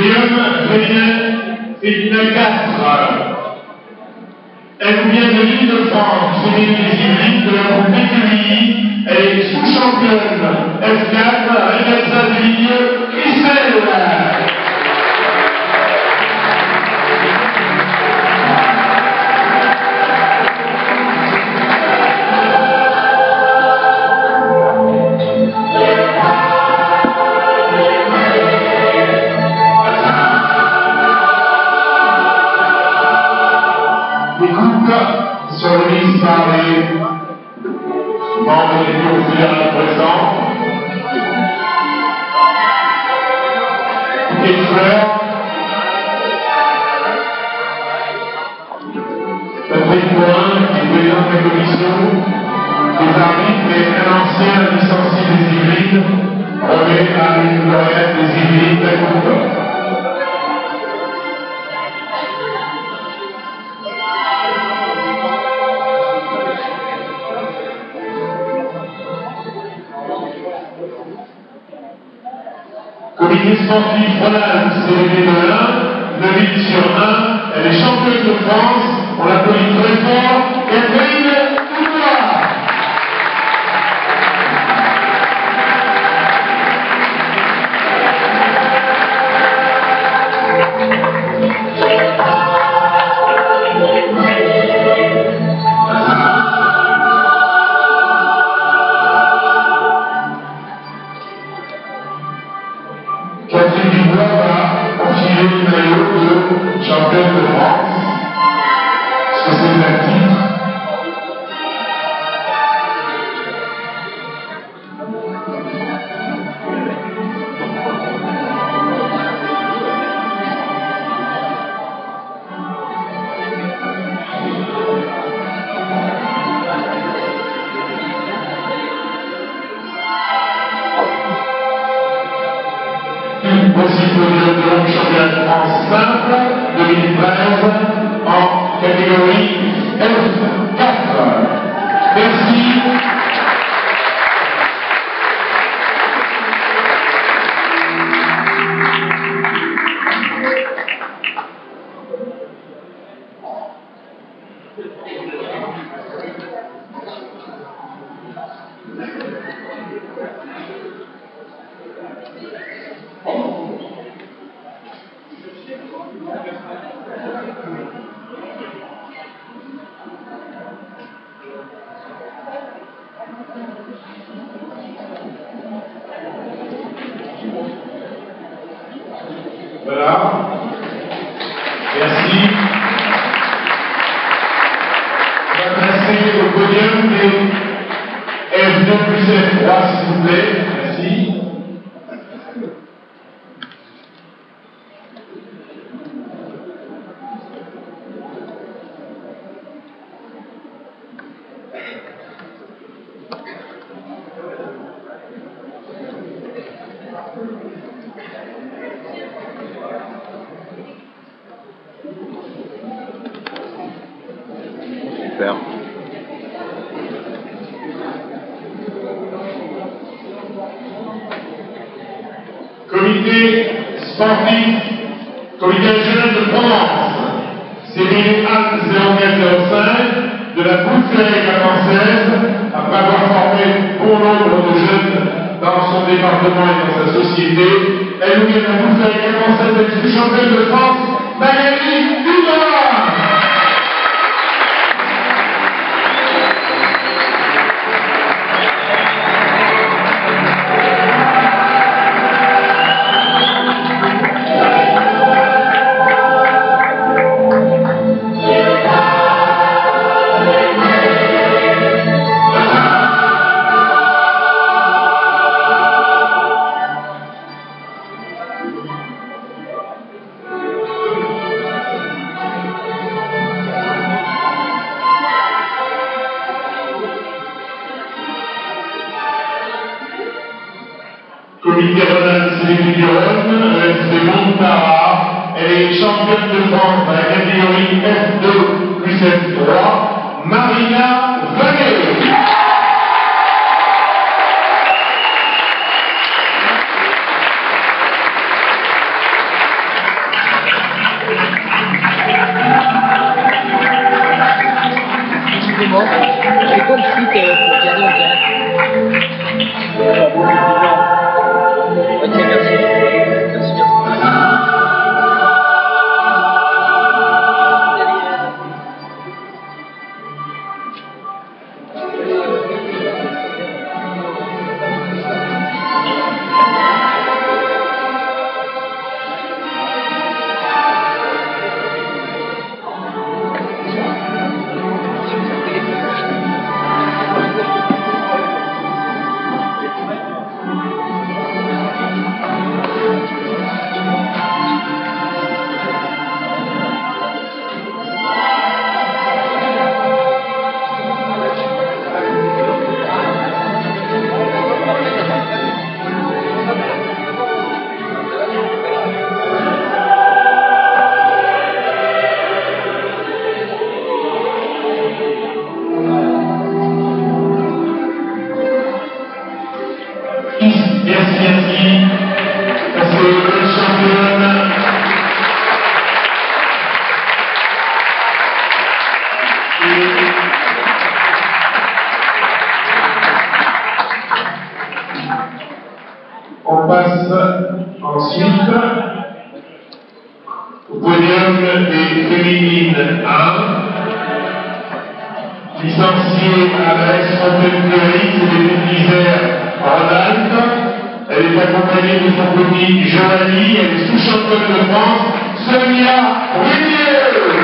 podium, Féline 4. Elle nous vient de l'Île-de-France, féminine des Yvelines, de la groupe écurie. Elle est sous-championne F4 avec sa fille Christelle. Sur le liste par les membres des groupes fédéraux présents. Les fleurs. Patrick Morin, qui est président de la commission, des arbitres et un ancien licencié des Yvelines, remet à une lauréate des Yvelines, la coupe. Comité sportif Roland, CVD de l'Ain, 9 vies sur 1, elle est championne de France, on l'applaudit très fort, Catherine Toulois. Catherine Dubois va enfiler le maillot de championne de France. C'est un titre. Aussi podium de championnat de France simple 2013 en catégorie F4. Merci. Voilà. Merci. On va passer au podium des F2 plus F3, s'il vous plaît. Merci. Super. Comité sportif, comité régional de Provence, série A0405 de la Bouffée française, après avoir formé bon nombre de jeunes dans son département et dans sa société, elle nous vient de la Bouffée française de sous-championne de France, Magali Dubois. Comité Roland, c'est du Rhône, c'est Montara, elle est championne de France dans la catégorie F2 plus F3, Marina Vaguet. Exactement. J'ai pas le site pour regarder en direct. Ok, merci. Merci bien. Merci, parce que le championne on passe ensuite au podium des féminines 1, licenciée à la ex-fontaine-fleurie, c'est des Isère Rhône-Alpes. Elle est accompagnée de son petit Joanie, elle est sous-championne de France, Sonia Rudier.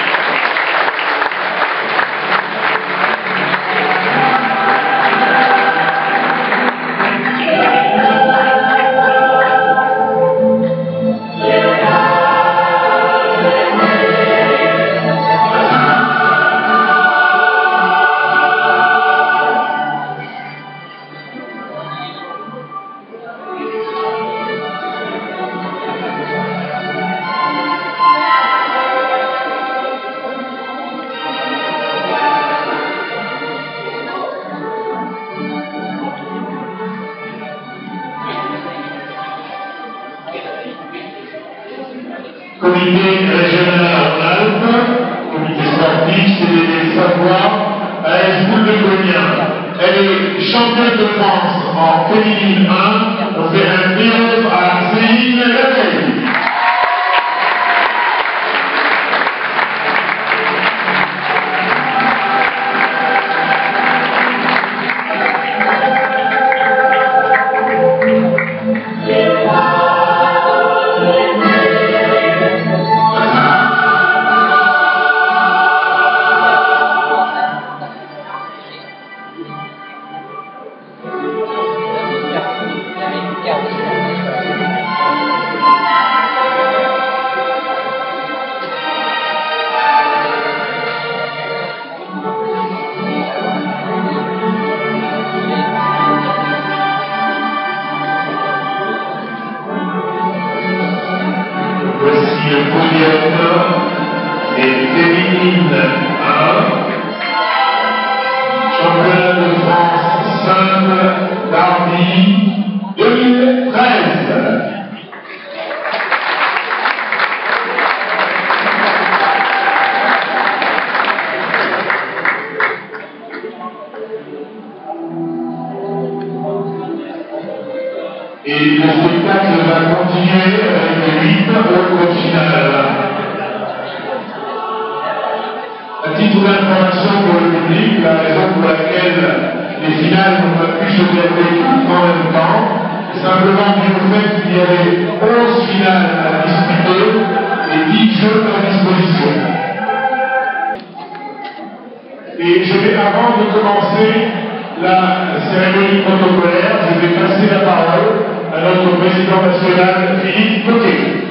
Comité régional Rhône-Alpes, comité sportif, CDD Savoie, AS Boule de Cognac. Elle est championne de France en féminine 1. On fait un triomphe à Céline Laveille. Voici le podium des féminines 1, championnat de France simple Darby 2013. Et le spectacle va continuer avec 8 autres finales. À titre d'information pour le public, la raison pour laquelle les finales n'ont pas pu se dérouler en même temps, c'est simplement dû au fait qu'il y avait 11 finales à disputer et 10 jeux à disposition. Et je vais, avant de commencer la cérémonie protocolaire, je vais passer la parole à notre président national, Philippe Coquet.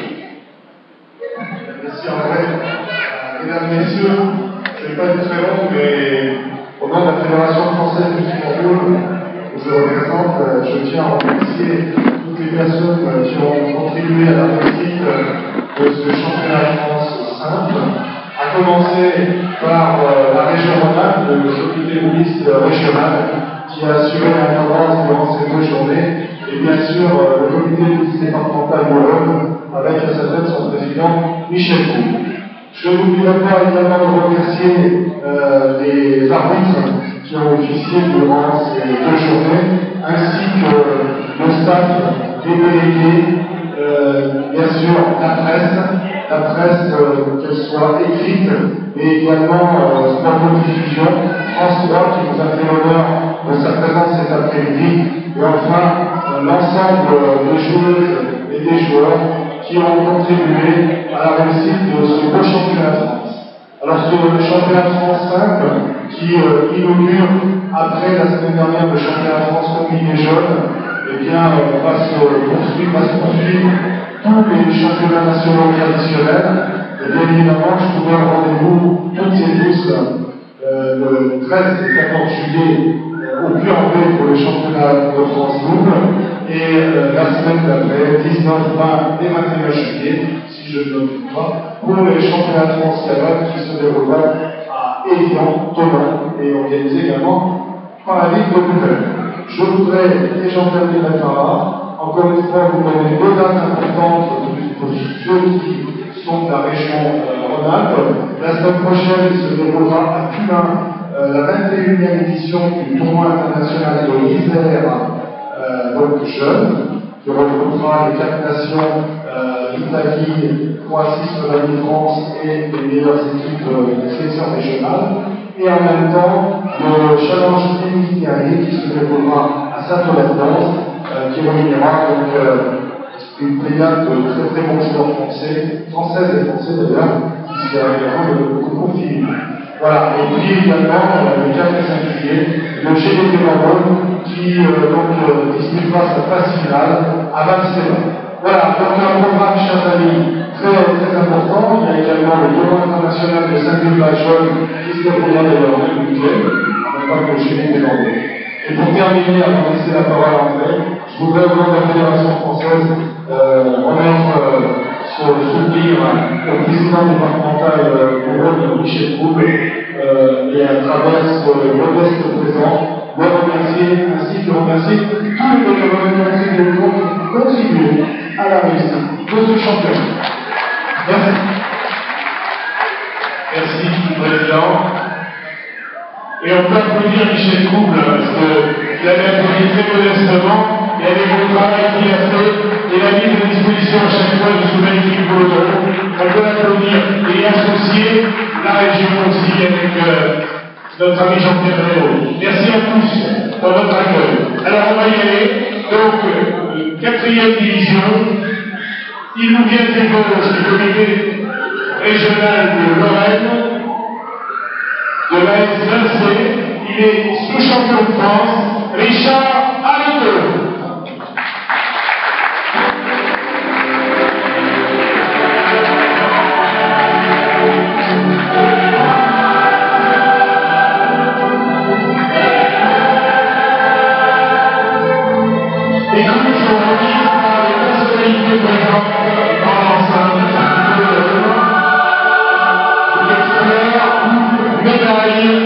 Merci André. Mesdames, Messieurs, je ne vais pas être très long, mais au nom de la Fédération française du football que je représente, je tiens à remercier toutes les personnes qui ont contribué à la réussite de ce championnat de France simple, à commencer par la région Rhône-Alpes, le comité mixte régional, qui a assuré l'intendance durant ces 2 journées, et bien sûr le comité mixte départemental Wallonne, avec à sa tête son président Michel Coux. Je n'oublierai pas également de remercier les arbitres qui ont officié durant ces 2 journées, ainsi que le staff, les délégués, bien sûr la presse, qu'elle soit écrite, et également Sport Diffusion, France 3 qui nous a fait l'honneur de sa présence cet après-midi, et enfin l'ensemble des joueuses et des joueurs qui ont contribué à la réussite de ce beau championnat de France. Alors ce championnat de France simple qui inaugure après la semaine dernière le championnat de France combiné jeunes, eh bien va se poursuivre tous les championnats nationaux traditionnels. Et bien évidemment, je vous donne rendez-vous toutes et tous le 13 et 14 juillet au Puy-en-Velay pour le championnat de France double, et la semaine d'après, 19, 20 et 21 juillet, si je ne me trompe pas, pour les championnats de France cadets qui se dérouleront à Évian, Thomas, et organisés également par la Ligue de Nouvelle. Je voudrais, et j'en terminerai par là, encore une fois vous donner 2 dates importantes pour ceux qui sont de la région Rhône-Alpes. La semaine prochaine, il se déroulera à Cumin la 21e édition du tournoi international de l'Isère, donc jeune, qui regroupera les 4 nations d'Italie, Croatie, Slovénie, France et les meilleures équipes des sélections régionales. Et en même temps, le challenge Méditerranée qui se déroulera à Saint-Ouen-d'Anse, qui réunira donc une pléiade de très très bons joueurs françaises et français d'ailleurs, qui se réuniront le concours féminin. Voilà, et puis également le 4 et 5 juillet, le GDT Londres qui disputera sa phase finale à Barcelone. Voilà, donc un programme, chers amis, très très important. Il y a également le tournoi international de Saint-Denis-la-Jeune qui se déroulera d'ailleurs en même week-end, en même temps que le GDT Londres. Et pour terminer, avant de laisser la parole à André, je voudrais au nom de la Fédération française remettre sur le soutenir au président départemental du Rhône, Michel Coube, et à travers ce modeste présent, le remercier ainsi que remercier tous les bénévoles qui contribuent à la réussite de ce championnat. Merci. Merci, Président. Et on peut applaudir Michel Couble, parce qu'il avait applaudi très modestement, et avec le travail qu'il a fait, et la mise à disposition à chaque fois de ce magnifique peloton. On peut applaudir et associer la région aussi avec notre ami Jean-Pierre Rénaud. Merci à tous pour votre accueil. Alors on va y aller. Donc, 4e division, il nous vient des gauches du comité régional de Lorraine, de la S20C, il est sous-champion de France, Richard Alito. Et comme je vous redis, les personnalités présentes dans l'enceinte de l'expert, médaille.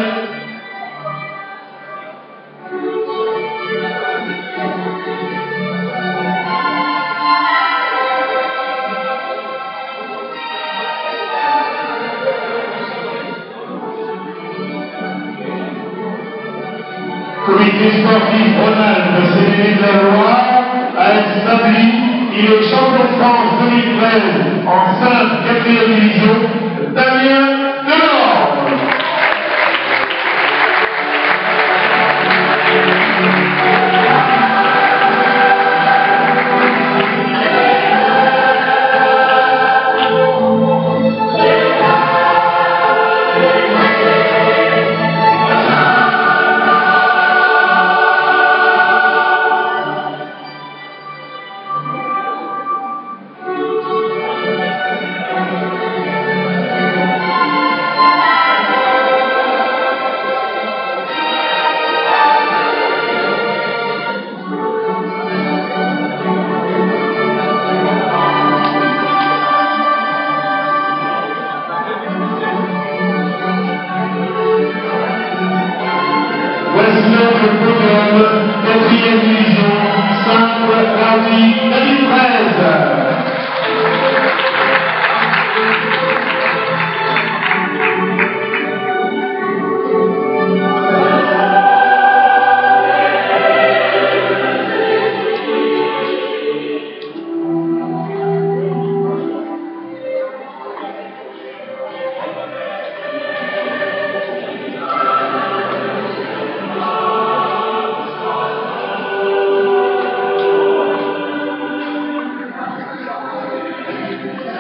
Comité sportif Rhône-Alpes, CDD de la Loire, a établi, il est champion de France 2013 en 5e division, Damien Delorme.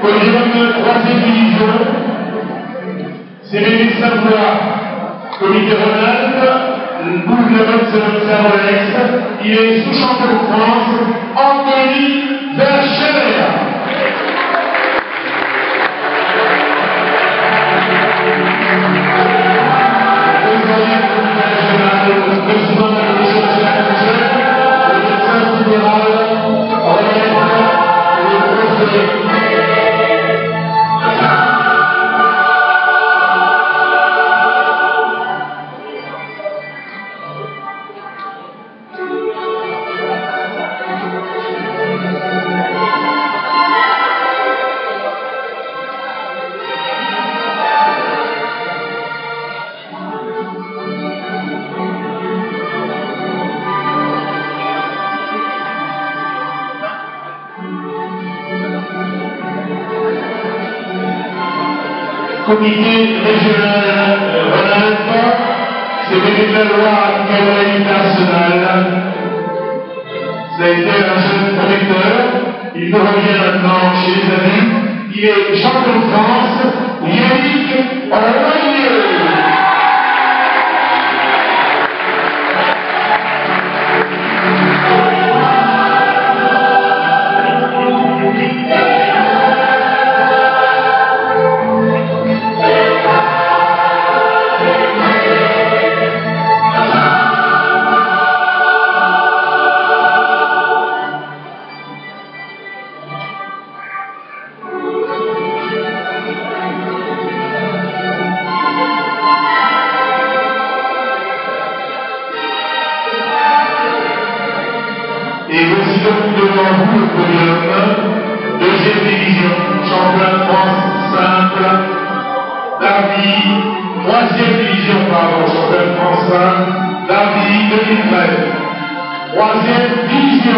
Podium 3e division, CVV Savoie, Comité Rhône-Alpes, double Alex, il est sous-champion de France, Anthony Vercher. Président de la commission de la le médecin fédéral, le comité régional Rhône-Alpes, CVV de la Loire, Cavalerie Nationale. Ça a été un jeune prometteur, il revient maintenant chez les adultes, il est champion de France, Yannick Royer. Et voici donc devant vous le podium, 2e division, champion de France simple, Darby, 3e division, champion de France simple, Darby 2013, 3e division.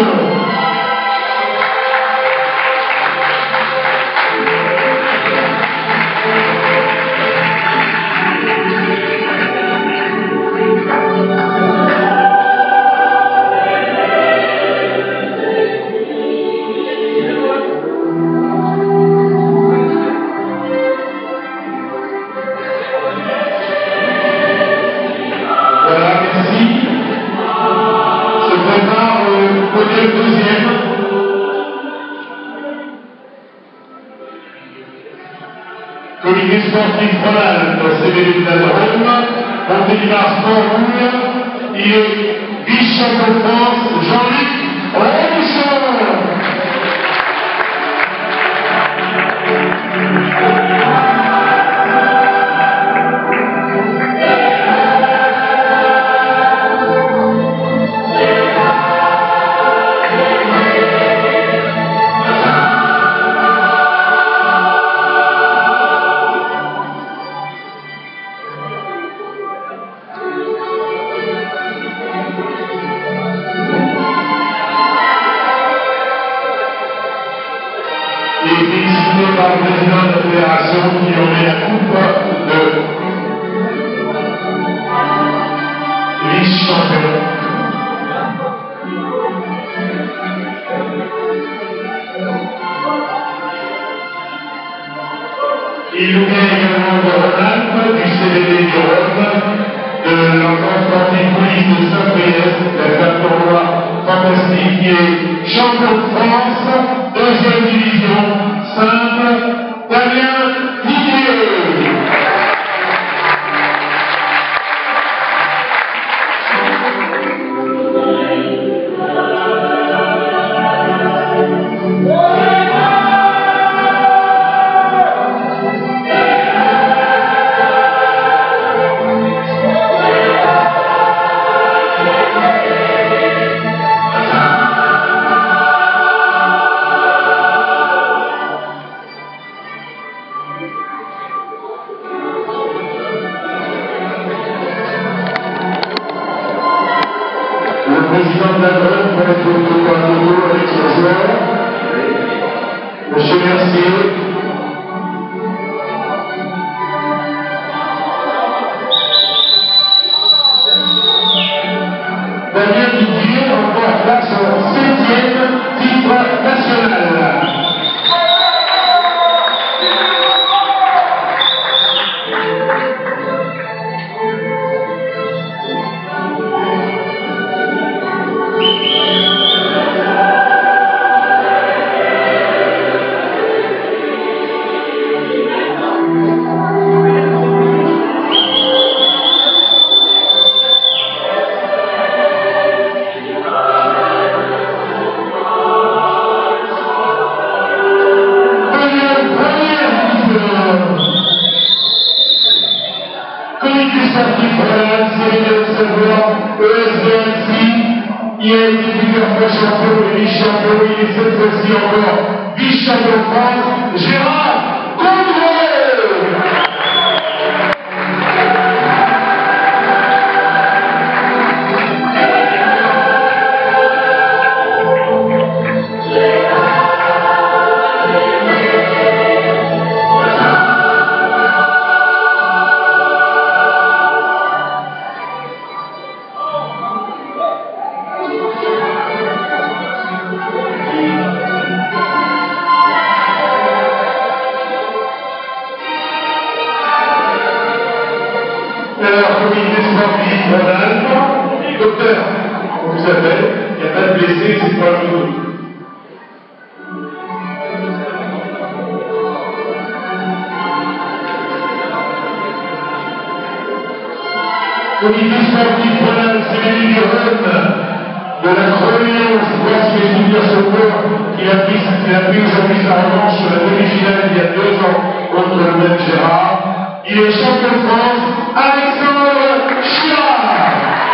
Comité sportif Rhône-Alpes, CVV de la Drôme, Montélimar Sport, il est vice-champion de France, Jean-Luc Robuchon. Et félicité par le président de la fédération qui en est la coupe de vice-champion. Il nous vient également de Rhône-Alpes, du CVV du Rhône, de l'enfant sportif police de Saint-Priest, la tournoi fantastique qui est champion de France, 2e division, simple, Damien Didier. Le président de la Drôme pour être au parcours avec son joueur, M. Mercier. Damien Didier remporte son 7e titre national. Reservoir, ESBNC, il a été plusieurs fois champion et vice-champion, il est cette fois-ci encore vice-champion de France, Gérard Condré. Alors, comité sportif, madame, docteur, on vous appelle, il n'y a pas de blessés, c'est pas le tout. Comité sportif, madame, c'est Mélie Duren, de la Creuse, voici les souvenirs sauveurs qui a pris aujourd'hui sa revanche sur la demi-finale il y a 2 ans contre le même Gérard. Il est champion de France, Alexandre Chirard.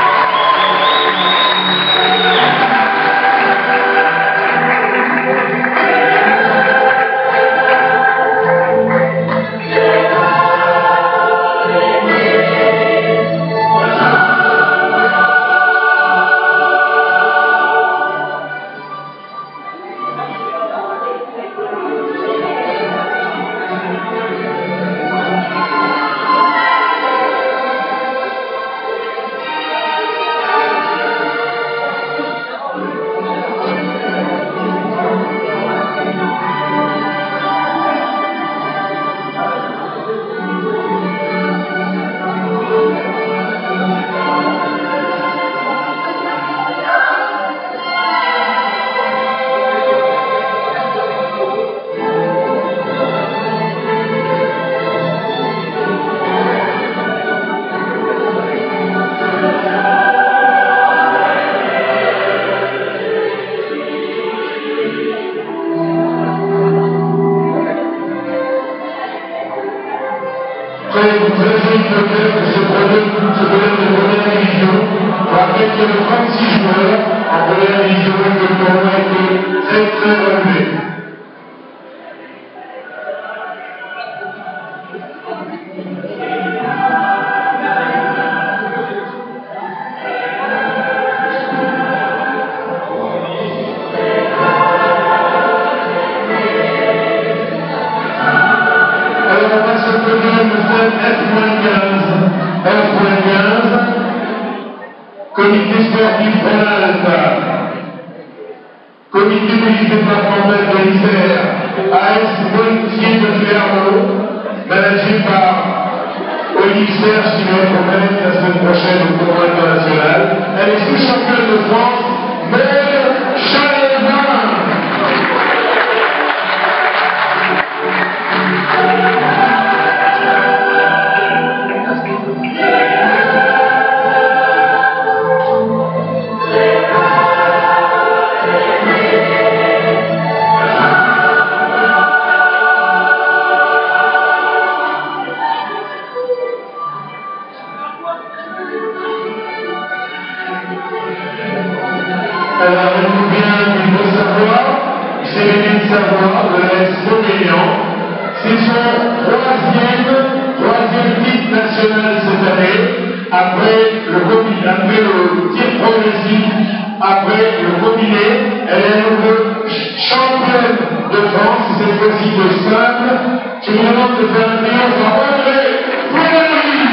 Ce problème de première division, on rappelle qu'il y a 36 joueurs en première division et que le tournoi a été très très relevé. Alors on passe au podium F-15, comité sportif Rhône-Alpes, comité police départemental de l'Isère, AS Policier de Clermont, managé par Olivier Serge qui va être reconnaître la semaine prochaine au tournoi international. Elle est sous-championne de France, Mère Chalevin. Alors, elle nous vient du Beau-Savoie, c'est Mélie de Savoie, de l'AS Montmélian. C'est son troisième titre national cette année, après le tir progressif, après le combiné. Elle est à nouveau championne de France, cette fois-ci de simple. Je vous demande de faire un triomphe à André Frédéric.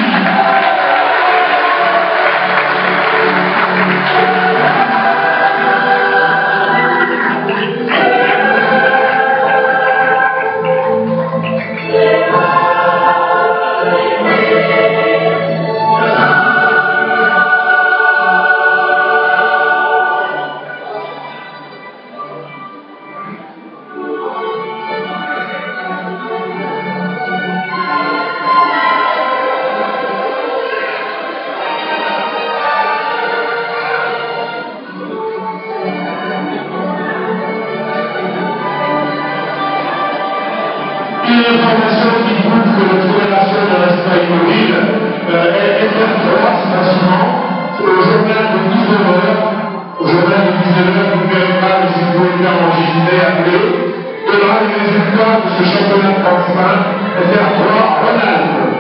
Une information qui prouve que notre fédération ne reste pas immobile, elle est faire croire ce lancement. au journal de 19h. Au journal de 19h, vous ne verrez pas, mais si vous pouvez faire enregistrer, appeler, donnera les résultats de ce championnat de France 1, FR3 Rhône-Alpes.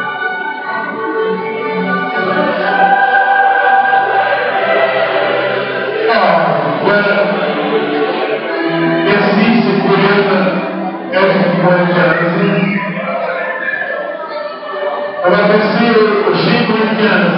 Voilà. Merci, c'est podium F.15. On va passer au G.15.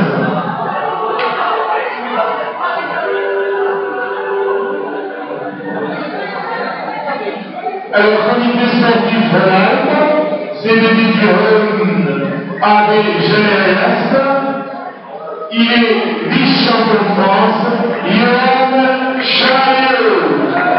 Alors, comité sportif Rhône-Alpes, c'est le Rhône AB Généreas. Il est vice-champion de France, Johan Chariot.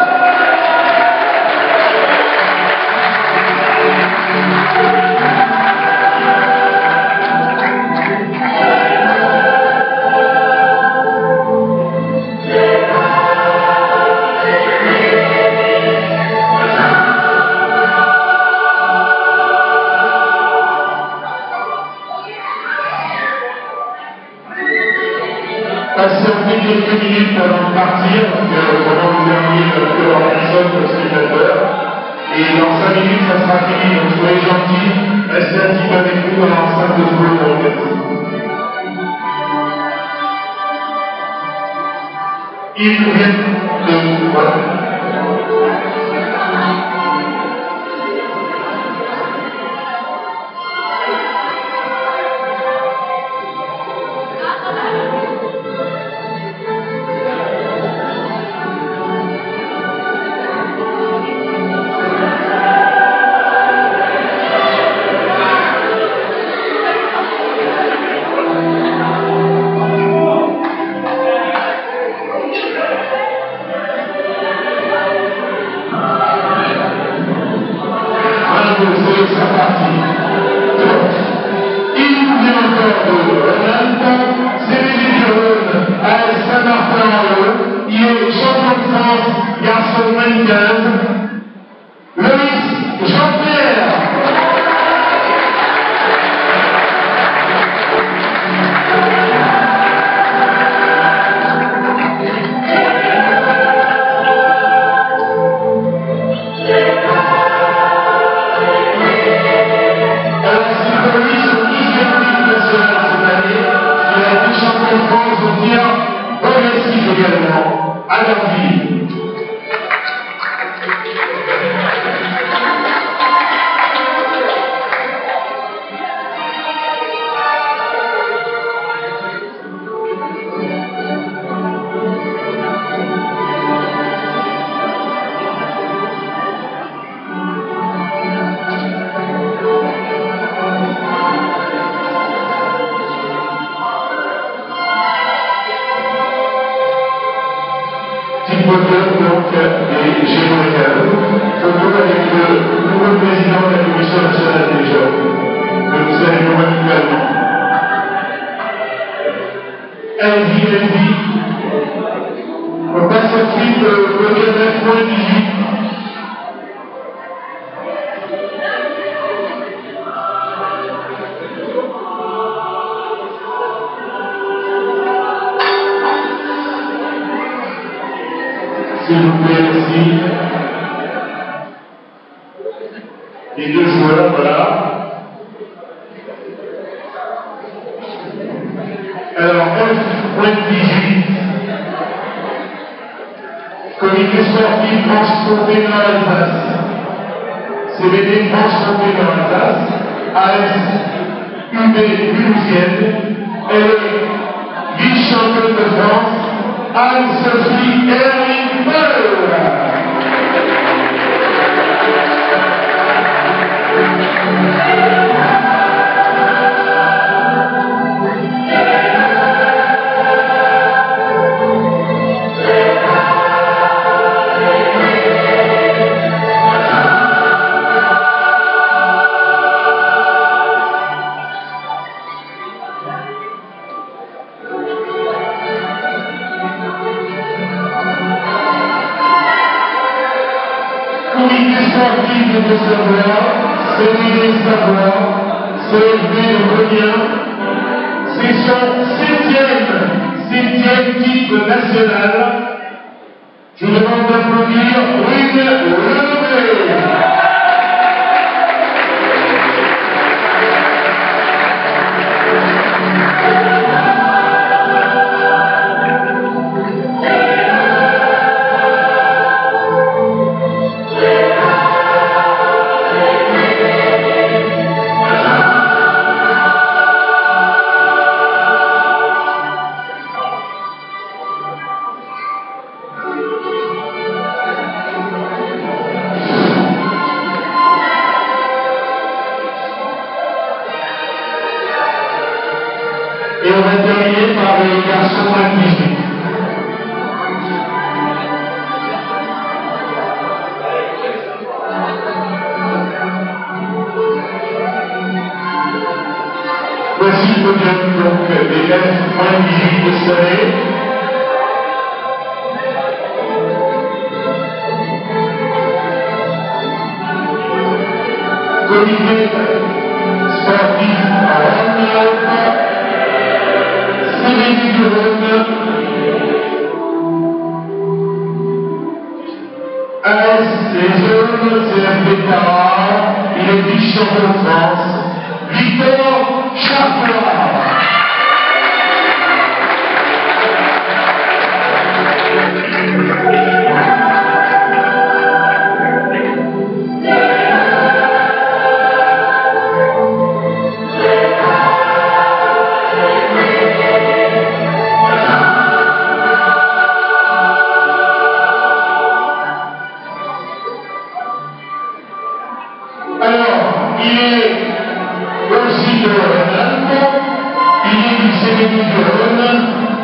Patientez quelques minutes avant de partir, parce que pendant le dernier, il y aura personne pour le spectateur. Et dans 5 minutes, ça sera fini. Donc soyez gentils, restez un petit peu avec nous dans l'enceinte de ce moment. Ils viennent de... Voilà. On passe ensuite au podium F.18. S'il vous plaît, merci. Les deux joueurs, voilà. Alors, F.18, comité sportif Franche-Comté dans l'Alsace, CBD Franche-Comté dans l'Alsace, AS UB Mulhouse, elle est vice-championne de France, Anne-Sophie Erling-Paul. Sportif de Savoie, CBD Savoie, CFB Revient, c'est son 7e 7e titre national. Je vous demande d'applaudir Brune Lebré. Et on va terminer par les garçons à 18. Voici le podium donc des 4 moins 18 de cette année. Comité sportif à Rhône-Alpes. AS les jeunes, c'est la Pétara, il est vice-champion de France, Victor Charpois. Alors, il est aussi de Rhône-Alpes, il est du CDI de Rhône,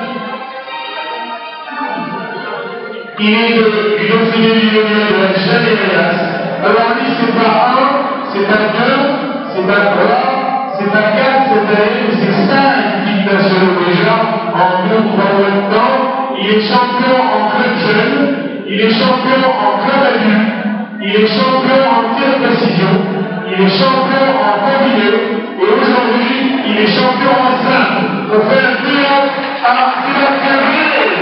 il est du CDI de la Chaléas. Alors lui, c'est pas 1, c'est pas 2, c'est pas 3, c'est pas 4, cette année, c'est 5 équipes nationales déjà, en 2 ou 3 mois de temps. Il est champion en club jeune, il est champion en club adulte, il est champion en tir de précision, il est champion en combiné, et aujourd'hui, il est champion en simple. On fait un triomphe à Sébastien Gillet.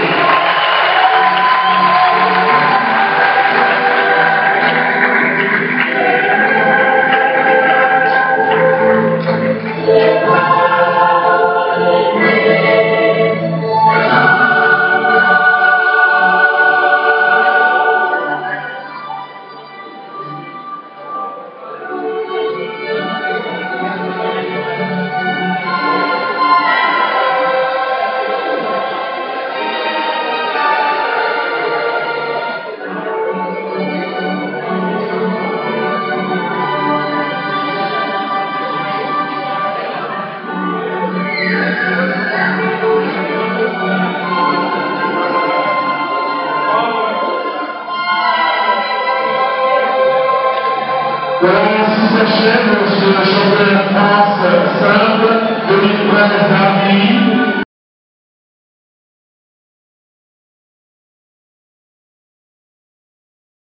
Voilà, ainsi s'achève ce championnat de France.